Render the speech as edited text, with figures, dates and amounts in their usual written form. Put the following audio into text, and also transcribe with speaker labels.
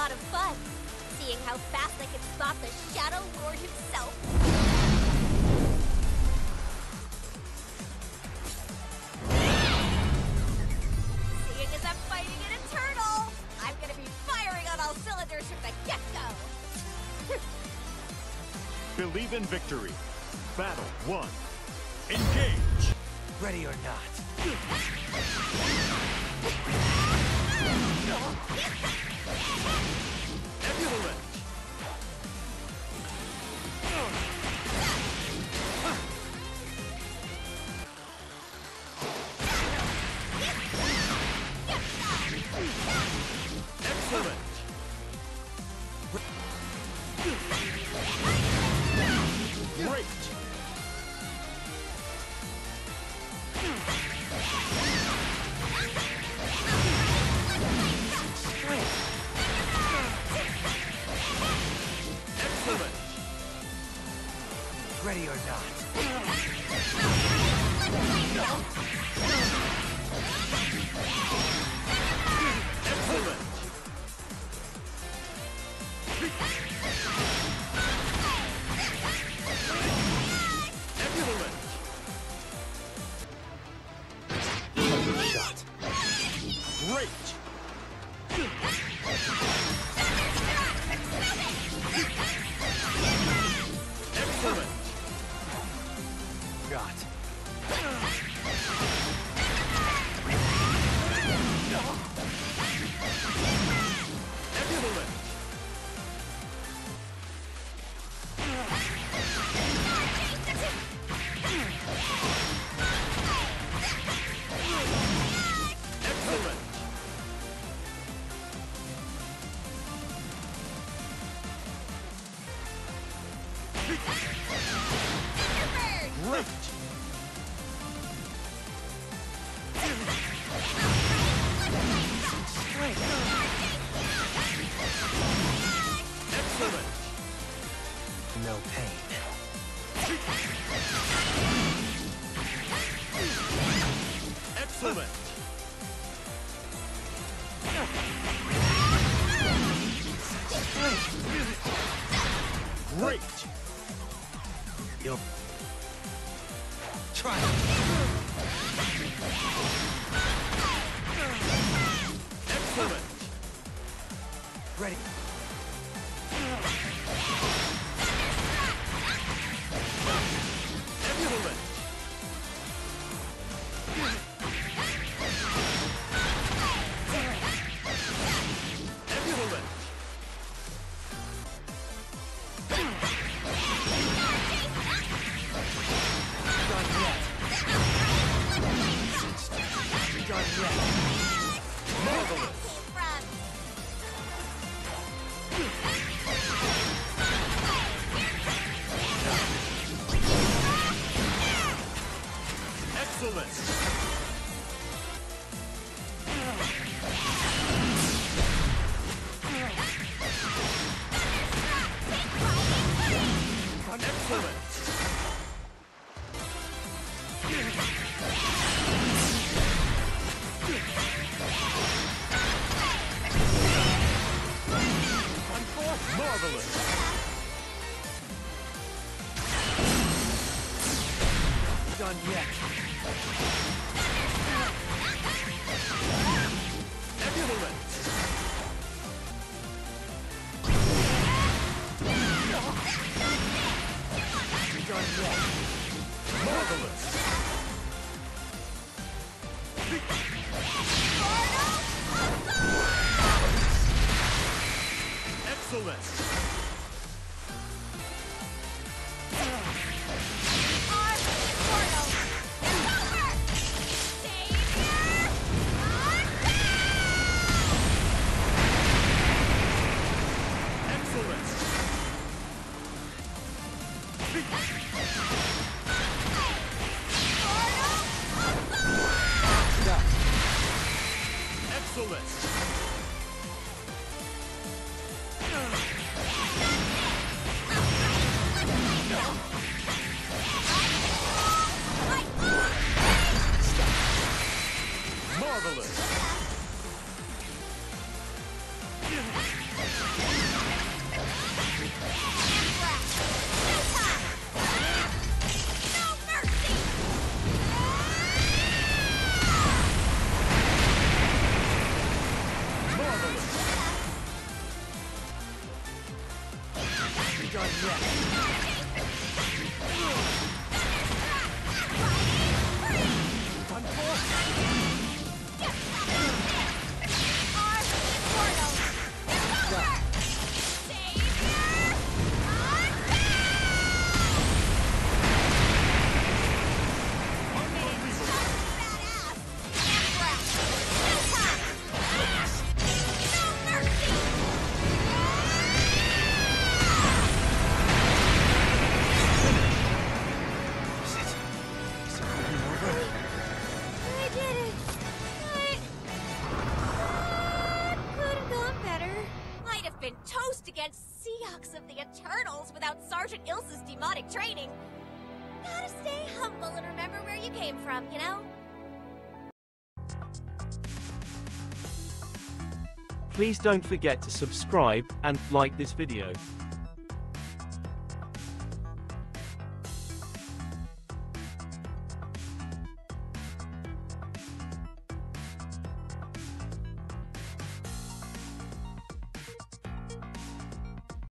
Speaker 1: lot of fun, seeing how fast I can spot the Shadow Lord himself. Seeing as I'm fighting an Eternal, I'm gonna be firing on all cylinders from the get-go.
Speaker 2: Believe in victory. Battle 1. Engage!
Speaker 3: Ready or not.
Speaker 2: Excellent! Excellent! Great! Excellent!
Speaker 3: Ready or not.
Speaker 2: Excellent! Excellent!
Speaker 3: Another shot.
Speaker 2: Great! Excellent!
Speaker 3: Shot.
Speaker 2: Excellent! Excellent! Great! Excellent!
Speaker 3: No pain.
Speaker 2: Excellent! Great!
Speaker 3: You'll try.
Speaker 2: Excellent!
Speaker 3: Ready.
Speaker 2: Excellent! Excellent!
Speaker 3: Done yet. Done yet.
Speaker 2: Marvelous! Excellent! Excellent! Marvelous!
Speaker 3: Done yet.
Speaker 2: Excellent!
Speaker 3: Done yet.
Speaker 2: Marvelous! Excellent! Excellent!
Speaker 1: Seahawks of the Eternals without Sergeant Ilsa's demonic training. Gotta stay humble and remember where you came from, you know?
Speaker 4: Please don't forget to subscribe and like this video.